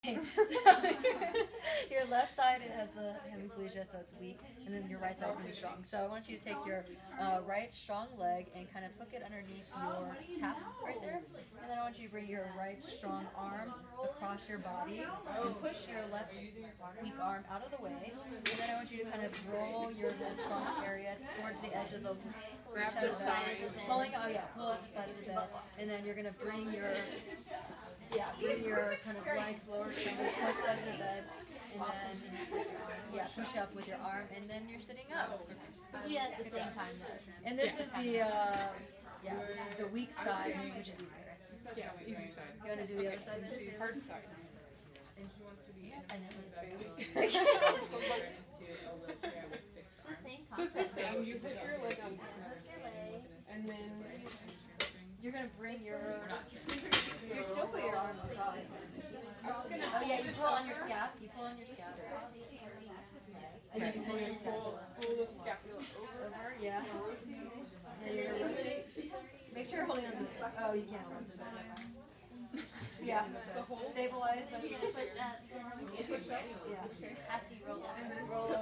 So your left side has the hemiplegia, so it's weak, and then your right side's going to be strong. So I want you to take your right strong leg and kind of hook it underneath your calf right there, and then I want you to bring your right strong arm across your body and push your left weak arm out of the way, and then I want you to kind of roll your head strong area towards the edge of the side of the bed. Pull out the side of the bed, and then you're going to bring your kind of legs lower shoulder close to the edge of the bed, and then push up with your arm, and then you're sitting up. Yeah, at the same time though. And this is the weak side, which is easier. Yeah, easy side. You want to do the other side? The hard side. And she wants to be So it's the same. You put your leg on and then you're gonna bring your. You still put your arms across. Oh yeah, you pull on your scap. You pull on your scap. And then you pull your scapula. Pull the scapula over. Yeah. And you're gonna rotate. Make sure you're holding on to it. Oh, you can't hold it. Yeah. Stabilize. Push that. Yeah. After you roll up. Roll